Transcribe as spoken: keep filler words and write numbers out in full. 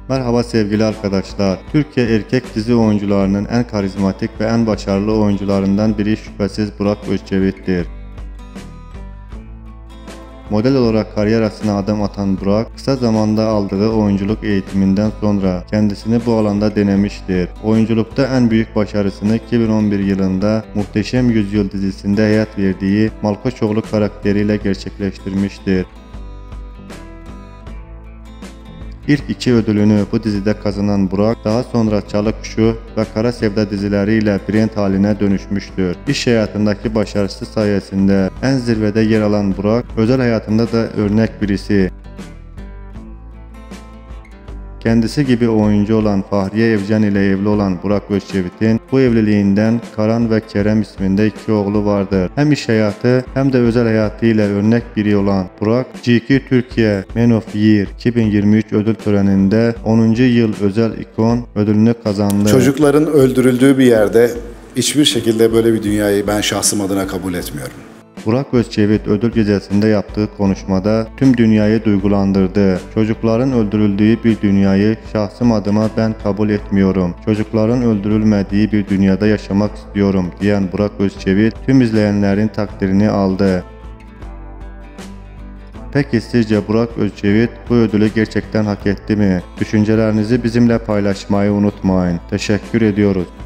Merhaba sevgili arkadaşlar. Türkiye erkek dizi oyuncularının en karizmatik ve en başarılı oyuncularından biri şüphesiz Burak Özçivit'tir. Model olarak kariyerasına adım atan Burak, kısa zamanda aldığı oyunculuk eğitiminden sonra kendisini bu alanda denemiştir. Oyunculukta en büyük başarısını iki bin on bir yılında Muhteşem Yüzyıl dizisinde hayat verdiği Malkoçoğlu karakteriyle gerçekleştirmiştir. İlk iki ödülünü bu dizide kazanan Burak, daha sonra Çalı Kuşu ve Kara Sevda dizileriyle brand haline dönüşmüştür. İş hayatındaki başarısı sayesinde en zirvede yer alan Burak, özel hayatında da örnek birisi. Kendisi gibi oyuncu olan Fahriye Evcen ile evli olan Burak Özçivit'in bu evliliğinden Karan ve Kerem isminde iki oğlu vardır. Hem iş hayatı hem de özel hayatıyla örnek biri olan Burak, G iki Türkiye Man of Year iki bin yirmi üç ödül töreninde onuncu yıl özel ikon ödülünü kazandı. Çocukların öldürüldüğü bir yerde hiçbir şekilde böyle bir dünyayı ben şahsım adına kabul etmiyorum. Burak Özçivit ödül gecesinde yaptığı konuşmada tüm dünyayı duygulandırdı. Çocukların öldürüldüğü bir dünyayı şahsım adıma ben kabul etmiyorum. Çocukların öldürülmediği bir dünyada yaşamak istiyorum diyen Burak Özçivit tüm izleyenlerin takdirini aldı. Peki sizce Burak Özçivit bu ödülü gerçekten hak etti mi? Düşüncelerinizi bizimle paylaşmayı unutmayın. Teşekkür ediyoruz.